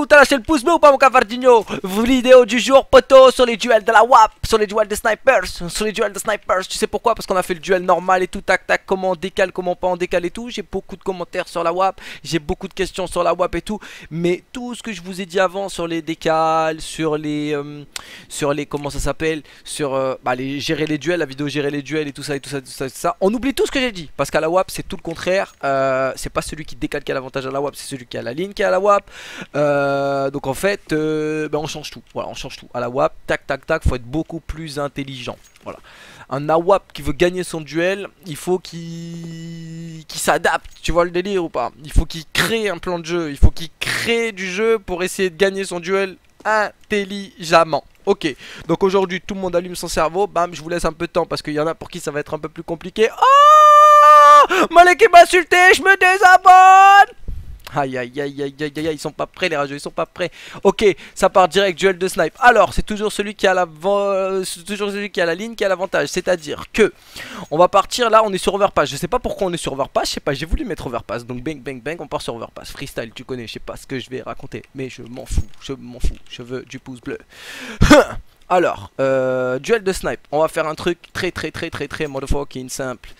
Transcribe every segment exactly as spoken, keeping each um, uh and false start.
t'as lâché le pouce bleu ou pas, mon Cavardinho? Vidéo du jour, poteau, sur les duels de la W A P, sur les duels de snipers, sur les duels de snipers. Tu sais pourquoi? Parce qu'on a fait le duel normal et tout, tac tac, comment on décale, comment pas on décale et tout. J'ai beaucoup de commentaires sur la W A P, j'ai beaucoup de questions sur la W A P et tout. Mais tout ce que je vous ai dit avant sur les décales, sur les, euh, sur les, comment ça s'appelle, sur euh, bah, les gérer les duels, la vidéo gérer les duels et tout ça et tout ça, tout ça, tout ça. On oublie tout ce que j'ai dit parce qu'à la W A P c'est tout le contraire. Euh, c'est pas celui qui décale qui a l'avantage à la W A P, c'est celui qui a la ligne qui a la W A P. Euh, donc en fait, euh, bah, on change tout. Voilà, on change tout. À la W A P, tac tac tac, faut être beaucoup plus intelligent. Voilà. Un A W A P qui veut gagner son duel, il faut qu'il qu'il s'adapte, tu vois le délire ou pas? Il faut qu'il crée un plan de jeu, il faut qu'il crée du jeu pour essayer de gagner son duel intelligemment. Ok, donc aujourd'hui tout le monde allume son cerveau, bam, je vous laisse un peu de temps parce qu'il y en a pour qui ça va être un peu plus compliqué. Oh, Malek m'a insulté, je me désabonne. Aïe aïe aïe aïe aïe aïe, ils sont pas prêts les rageux, ils sont pas prêts. Ok, ça part direct, duel de snipe. Alors, c'est toujours celui qui a la toujours celui qui a la ligne qui a l'avantage. C'est-à-dire que on va partir là, on est sur overpass. Je sais pas pourquoi on est sur overpass, je sais pas, j'ai voulu mettre overpass. Donc bang bang bang, on part sur overpass. Freestyle, tu connais, je sais pas ce que je vais raconter. Mais je m'en fous, je m'en fous. Je veux du pouce bleu. Alors, euh, duel de snipe, on va faire un truc très très très très très motherfucking simple.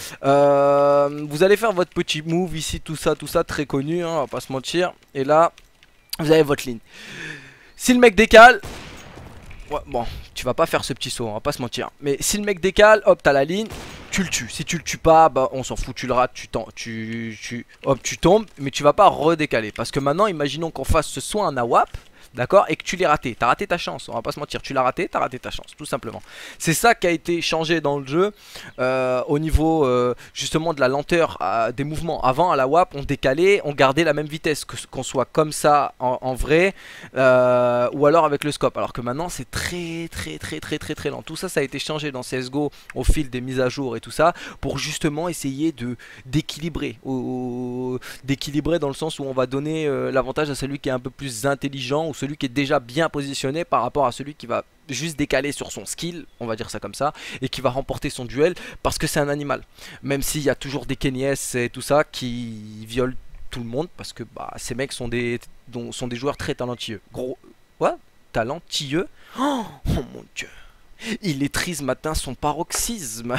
euh, Vous allez faire votre petit move ici, tout ça, tout ça, très connu, hein, on va pas se mentir. Et là, vous avez votre ligne. Si le mec décale, ouais, bon, tu vas pas faire ce petit saut, on va pas se mentir. Mais si le mec décale, hop, t'as la ligne, tu le tues. Si tu le tues pas, bah on s'en fout, tu le rates, tu, tu, tu, hop, tu tombes, mais tu vas pas redécaler. Parce que maintenant, imaginons qu'on fasse ce soit un A W A P. D'accord? Et que tu l'aies raté, t'as raté ta chance, on va pas se mentir, tu l'as raté, t'as raté ta chance, tout simplement. C'est ça qui a été changé dans le jeu, euh, au niveau euh, justement de la lenteur euh, des mouvements. Avant à la W A P, on décalait, on gardait la même vitesse, qu'on soit comme ça en, en vrai, euh, ou alors avec le scope. Alors que maintenant c'est très très très très très très lent. Tout ça, ça a été changé dans C S G O au fil des mises à jour et tout ça, pour justement essayer de d'équilibrer, d'équilibrer dans le sens où on va donner euh, l'avantage à celui qui est un peu plus intelligent, ou celui qui est déjà bien positionné par rapport à celui qui va juste décaler sur son skill, on va dire ça comme ça, et qui va remporter son duel parce que c'est un animal. Même s'il y a toujours des Kenyes et tout ça qui violent tout le monde parce que bah, ces mecs sont des, dont, sont des joueurs très talentueux. Gros, quoi? Talentueux? Oh, oh mon dieu! Il étrise matin son paroxysme.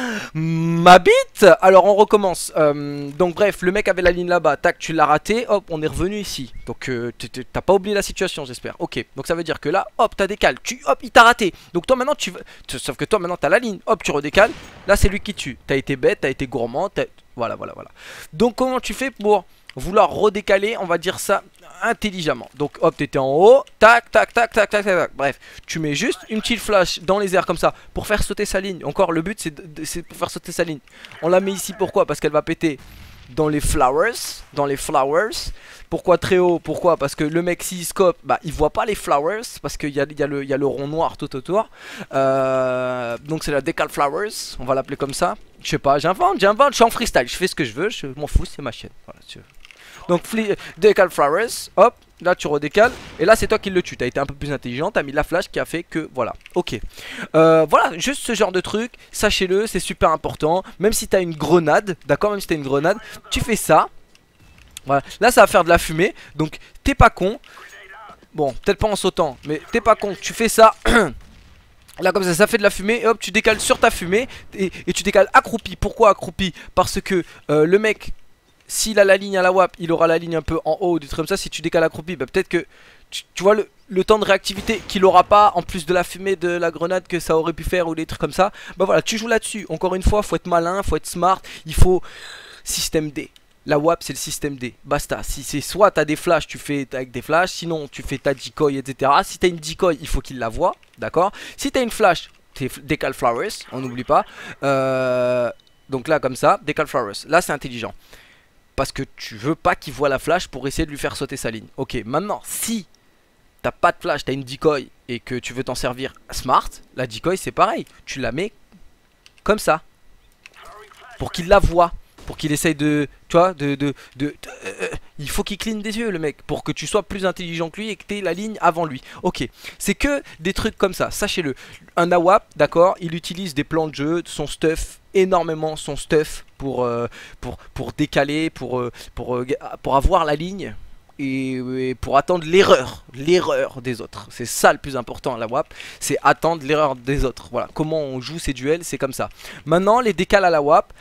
Ma bite. Alors on recommence. euh, Donc bref, le mec avait la ligne là-bas. Tac, tu l'as raté. Hop, on est revenu ici. Donc euh, t'as pas oublié la situation, j'espère. Ok, donc ça veut dire que là, hop, t'as décalé. Tu, hop, il t'a raté. Donc toi maintenant tu veux. Sauf que toi maintenant t'as la ligne. Hop, tu redécales. Là c'est lui qui tue. T'as été bête, t'as été gourmand. Voilà, voilà, voilà. Donc comment tu fais pour vouloir redécaler, on va dire ça intelligemment. Donc hop, t'étais en haut, tac, tac, tac, tac, tac, tac, bref, tu mets juste une petite flash dans les airs comme ça pour faire sauter sa ligne. Encore, le but c'est pour faire sauter sa ligne. On la met ici, pourquoi? Parce qu'elle va péter dans les flowers, dans les flowers. Pourquoi très haut? Pourquoi? Parce que le mec s'il scope, bah il voit pas les flowers parce qu'il y a, y, a y a le rond noir tout autour. euh, Donc c'est la decal flowers, on va l'appeler comme ça. Je sais pas, j'invente, j'invente, je suis en freestyle, je fais ce que je veux, je m'en fous, c'est ma chaîne. Voilà, tu veux. Donc decal flowers, hop, là tu redécales. Et là c'est toi qui le tue, t'as été un peu plus intelligent, t'as mis la flash qui a fait que voilà. Ok, euh, voilà, juste ce genre de truc, sachez-le, c'est super important. Même si t'as une grenade, d'accord, même si t'as une grenade, tu fais ça. Voilà, là ça va faire de la fumée. Donc t'es pas con. Bon, peut-être pas en sautant, mais t'es pas con, tu fais ça. Là comme ça, ça fait de la fumée, et hop, tu décales sur ta fumée. Et, et tu décales accroupi. Pourquoi accroupi? Parce que euh, le mec, s'il a la ligne à la W A P, il aura la ligne un peu en haut, des trucs comme ça. Si tu décales accroupi, bah peut-être que tu, tu vois le, le temps de réactivité qu'il aura pas, en plus de la fumée de la grenade que ça aurait pu faire, ou des trucs comme ça. Bah voilà, tu joues là-dessus. Encore une fois, faut être malin, faut être smart. Il faut système D. La W A P c'est le système D, basta. Si c'est soit t'as des flashs, tu fais avec des flashs. Sinon tu fais ta decoy, etc. Si t'as une decoy, il faut qu'il la voit, d'accord. Si t'as une flash, t'es decal flowers, on n'oublie pas. euh, Donc là comme ça, decal flowers, là c'est intelligent. Parce que tu veux pas qu'il voit la flash pour essayer de lui faire sauter sa ligne. Ok, maintenant si t'as pas de flash, t'as une decoy et que tu veux t'en servir smart, la decoy c'est pareil. Tu la mets comme ça pour qu'il la voit. Pour qu'il essaye de, tu vois, de, de, de, de euh, il faut qu'il cligne des yeux le mec, pour que tu sois plus intelligent que lui et que tu aies la ligne avant lui. Ok, c'est que des trucs comme ça, sachez-le. Un A W A P, d'accord, il utilise des plans de jeu, son stuff, énormément son stuff pour, euh, pour, pour décaler, pour, euh, pour, euh, pour avoir la ligne et, et pour attendre l'erreur, l'erreur des autres. C'est ça le plus important à la W A P, c'est attendre l'erreur des autres. Voilà, comment on joue ces duels, c'est comme ça. Maintenant, les décals à la W A P,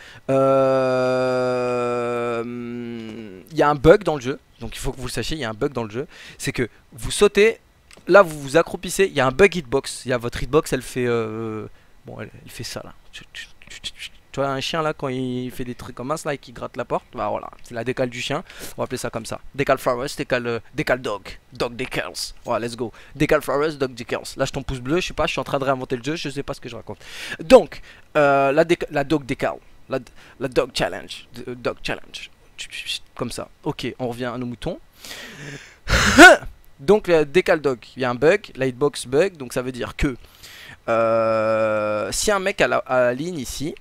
euh... il y a un bug dans le jeu, donc il faut que vous le sachiez, il y a un bug dans le jeu. C'est que vous sautez, là vous vous accroupissez, il y a un bug hitbox. Il y a votre hitbox, elle fait... Euh... Bon, elle, elle fait ça là. Tu vois un chien là quand il fait des trucs comme ça là et qui gratte la porte, bah voilà, c'est la décale du chien, on va appeler ça comme ça. Décale flowers, décale, euh, décale dog, dog decals. Voilà, let's go. Décale flowers, dog decals. Lâche ton pouce bleu, je sais pas, je suis en train de réinventer le jeu, je sais pas ce que je raconte. Donc, euh, la, la dog décale, la, la dog challenge, euh, dog challenge, comme ça. Ok, on revient à nos moutons. Donc, la décale dog, il y a un bug, la hitbox bug, donc ça veut dire que euh, si un mec à la, à la ligne ici,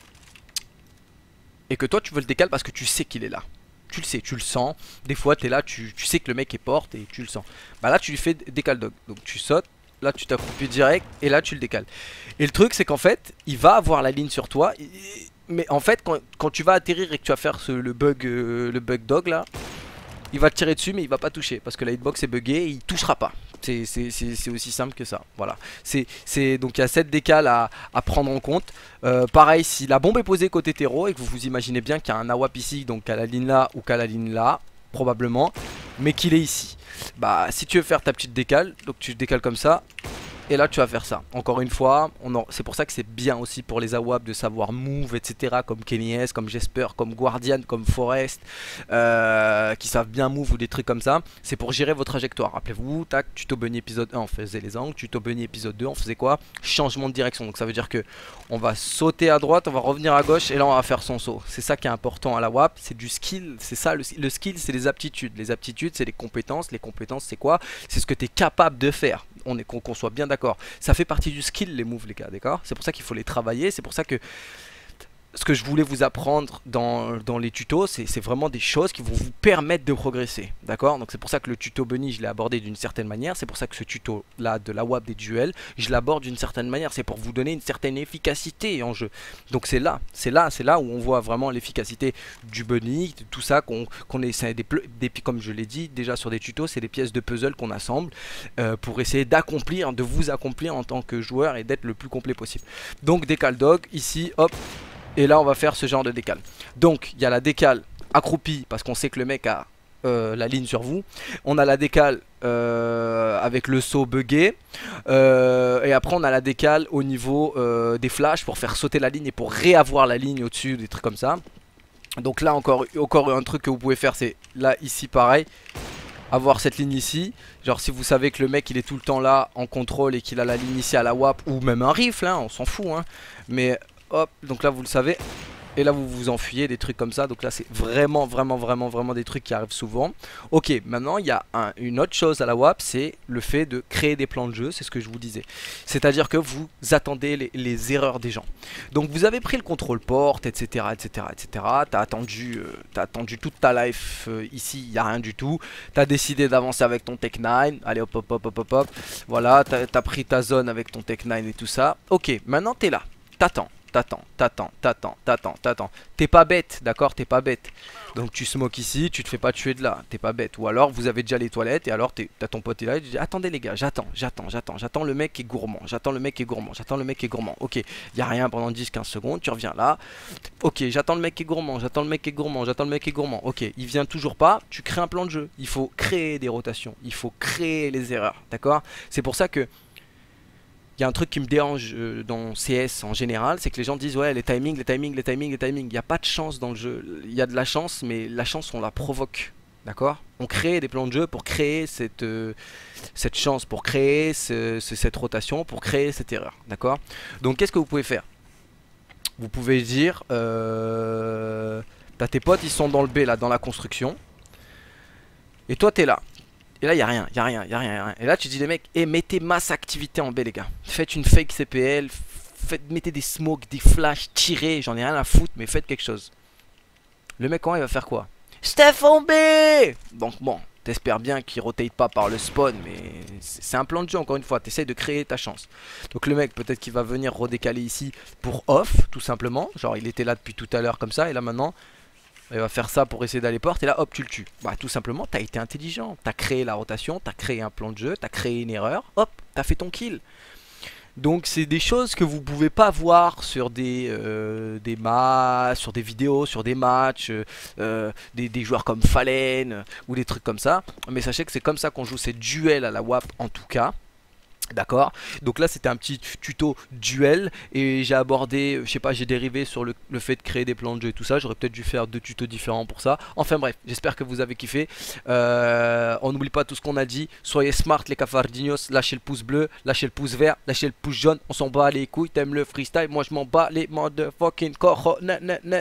et que toi tu veux le décaler parce que tu sais qu'il est là. Tu le sais, tu le sens. Des fois tu es là, tu, tu sais que le mec est porte et tu le sens. Bah là tu lui fais décale dog. Donc tu sautes, là tu t'accroupis direct et là tu le décales. Et le truc c'est qu'en fait, il va avoir la ligne sur toi. Mais en fait quand, quand tu vas atterrir et que tu vas faire ce, le bug euh, le bug dog là, il va te tirer dessus mais il va pas toucher. Parce que la hitbox est buggée et il touchera pas. C'est aussi simple que ça. Voilà. C'est donc il y a cette décale à, à prendre en compte. Euh, pareil, si la bombe est posée côté terreau et que vous vous imaginez bien qu'il y a un A W A P ici, donc à la ligne là ou qu'à la ligne là, probablement, mais qu'il est ici. Bah, si tu veux faire ta petite décale, donc tu décales comme ça. Et là tu vas faire ça. Encore une fois, c'est pour ça que c'est bien aussi pour les A W A P de savoir move, et cetera. Comme Kenny S, comme Jesper, comme Guardian, comme Forest, euh, qui savent bien move ou des trucs comme ça. C'est pour gérer vos trajectoires. Rappelez-vous, tac, tuto bunny épisode un, on faisait les angles. Tuto bunny épisode deux, on faisait quoi? Changement de direction. Donc ça veut dire que on va sauter à droite, on va revenir à gauche et là on va faire son saut. C'est ça qui est important à la W A P, c'est du skill. C'est ça, le, le skill c'est les aptitudes. Les aptitudes c'est les compétences. Les compétences c'est quoi? C'est ce que tu es capable de faire. On est qu'on qu'on soit bien d'accord. Ça fait partie du skill les moves les gars, d'accord? C'est pour ça qu'il faut les travailler, c'est pour ça que ce que je voulais vous apprendre dans, dans les tutos, c'est vraiment des choses qui vont vous permettre de progresser, d'accord? Donc c'est pour ça que le tuto bunny, je l'ai abordé d'une certaine manière, c'est pour ça que ce tuto là de la W A P des duels, je l'aborde d'une certaine manière, c'est pour vous donner une certaine efficacité en jeu. Donc c'est là, c'est là, c'est là où on voit vraiment l'efficacité du bunny, de tout ça, qu'on qu'on essaie des, des, comme je l'ai dit déjà sur des tutos, c'est des pièces de puzzle qu'on assemble euh, pour essayer d'accomplir, de vous accomplir en tant que joueur et d'être le plus complet possible. Donc décale dog, ici, hop. Et là on va faire ce genre de décale. Donc il y a la décale accroupie parce qu'on sait que le mec a euh, la ligne sur vous. On a la décale euh, avec le saut buggé. euh, Et après on a la décale au niveau euh, des flashs pour faire sauter la ligne et pour réavoir la ligne au dessus, des trucs comme ça. Donc là encore, encore un truc que vous pouvez faire, c'est là ici pareil, avoir cette ligne ici. Genre si vous savez que le mec il est tout le temps là en contrôle et qu'il a la ligne ici à la W A P ou même un rifle hein, on s'en fout hein. Mais hop, donc là vous le savez. Et là vous vous enfuyez, des trucs comme ça. Donc là c'est vraiment vraiment vraiment vraiment des trucs qui arrivent souvent. Ok, maintenant il y a un, une autre chose à la W A P, c'est le fait de créer des plans de jeu. C'est ce que je vous disais. C'est à dire que vous attendez les, les erreurs des gens. Donc vous avez pris le contrôle porte, etc, etc, etc. T'as attendu, euh, t'as attendu toute ta life. euh, Ici il n'y a rien du tout. T'as décidé d'avancer avec ton Tech neuf. Allez hop hop hop hop hop hop. Voilà, t'as as pris ta zone avec ton Tech neuf et tout ça. Ok, maintenant t'es là, t'attends. T'attends, t'attends, t'attends, t'attends, t'attends. T'es pas bête, d'accord? T'es pas bête. Donc tu smokes ici, tu te fais pas tuer de là. T'es pas bête. Ou alors vous avez déjà les toilettes et alors t'as ton pote là et tu dis attendez les gars, j'attends, j'attends, j'attends. J'attends le mec qui est gourmand. J'attends le mec qui est gourmand. J'attends le mec qui est gourmand. Ok, y a rien pendant dix quinze secondes, tu reviens là. Ok, j'attends le mec qui est gourmand. J'attends le mec qui est gourmand. J'attends le mec qui est gourmand. Ok, il vient toujours pas. Tu crées un plan de jeu. Il faut créer des rotations. Il faut créer les erreurs. D'accord? C'est pour ça que il y a un truc qui me dérange euh, dans C S en général, c'est que les gens disent ouais les timings, les timings, les timings, les timings. Il n'y a pas de chance dans le jeu. Il y a de la chance, mais la chance on la provoque. D'accord? On crée des plans de jeu pour créer cette, euh, cette chance, pour créer ce, ce, cette rotation, pour créer cette erreur. D'accord? Donc qu'est-ce que vous pouvez faire? Vous pouvez dire euh, t'as tes potes, ils sont dans le B là, dans la construction. Et toi t'es là. Et là, il n'y a rien, il n'y a rien, il n'y a rien, y a rien. Et là, tu dis les mecs, eh, mettez masse activité en B, les gars. Faites une fake C P L, faites, mettez des smokes, des flashs, tirez, j'en ai rien à foutre, mais faites quelque chose. Le mec, quand il va faire quoi? Steph en B! Donc, bon, t'espères bien qu'il rotate pas par le spawn, mais c'est un plan de jeu, encore une fois. T'essayes de créer ta chance. Donc, le mec, peut-être qu'il va venir redécaler ici pour off, tout simplement. Genre, il était là depuis tout à l'heure, comme ça, et là, maintenant, Il va faire ça pour essayer d'aller porte et là hop tu le tues. Bah tout simplement t'as été intelligent. T'as créé la rotation, t'as créé un plan de jeu, t'as créé une erreur, hop, t'as fait ton kill. Donc c'est des choses que vous pouvez pas voir sur des, euh, des matchs, sur des vidéos, sur des matchs, euh, euh, des, des joueurs comme Fallen euh, ou des trucs comme ça. Mais sachez que c'est comme ça qu'on joue ces duels à la W A P en tout cas. D'accord, donc là c'était un petit tuto duel et j'ai abordé, je sais pas, j'ai dérivé sur le, le fait de créer des plans de jeu et tout ça. J'aurais peut-être dû faire deux tutos différents pour ça. Enfin bref, j'espère que vous avez kiffé. euh, On n'oublie pas tout ce qu'on a dit. Soyez smart les cafardinhos, lâchez le pouce bleu, lâchez le pouce vert, lâchez le pouce jaune. On s'en bat les couilles, t'aimes le freestyle, moi je m'en bats les motherfucking cojones.